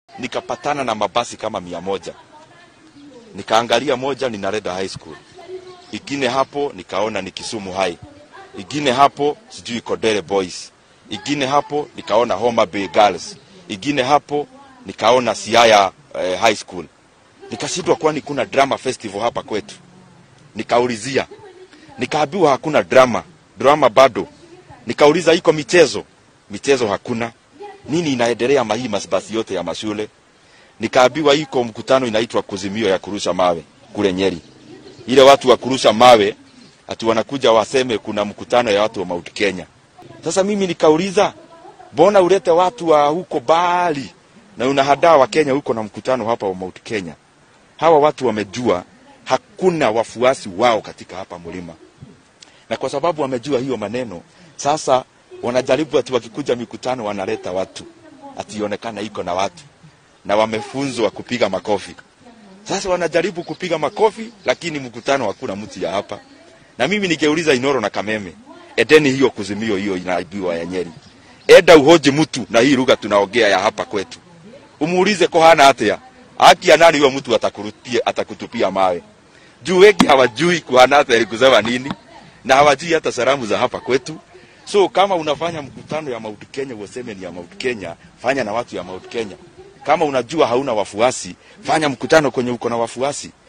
nikapatana na mabasi kama 100. Nikaangalia moja ni Nareda High School. Ingine hapo nikaona ni Kisumu High. Ingine hapo sijui Kodere Boys. Ingine hapo nikaona Homa Bay Girls. Ingine hapo nikaona Siaya High School. Nikashindwa kwani kuna drama festival hapa kwetu. Nikaulizia. Nikaambiwa hakuna drama bado. Nikauliza iko michezo hakuna. Nini inaendelea hii basi yote ya mashule? Nikaambiwa iko mkutano inaitwa kuzimio ya kurusha mawe kule Nyeri. Ile watu wa kurusha mawe ati wanakuja waseme kuna mkutano ya watu wa Mount Kenya. Sasa mimi nikauliza, mbona ulete watu wa huko Bali na unahadaa wa Kenya huko na mkutano hapa wa Mount Kenya? Hawa watu wamejua hakuna wafuasi wao katika hapa mlima. Na kwa sababu wamejua hiyo maneno, sasa wanajaribu ati wakikuja mikutano wanaleta watu ationekana iko na watu, na wamefunzwa kupiga makofi. Sasa wanajaribu kupiga makofi, lakini mkutano hakuna mtu ya hapa. Na mimi nikeuliza Inoro na Kameme, edeni hiyo kuzimio hiyo inaibiwa ya Nyeri. Eda uhoji mtu na hii lugha tunaongea ya hapa kwetu. Umuulize kohana atia. Haki ya nani huyo mtu atakutupia mawe. Juu wengi hawajui kohana atia ilikusema nini, na hawajui hata salamu za hapa kwetu. So kama unafanya mkutano ya Mount Kenya useme ni ya Mount Kenya, fanya na watu ya Mount Kenya. Kama unajua hauna wafuasi, fanya mkutano kwenye uko na wafuasi.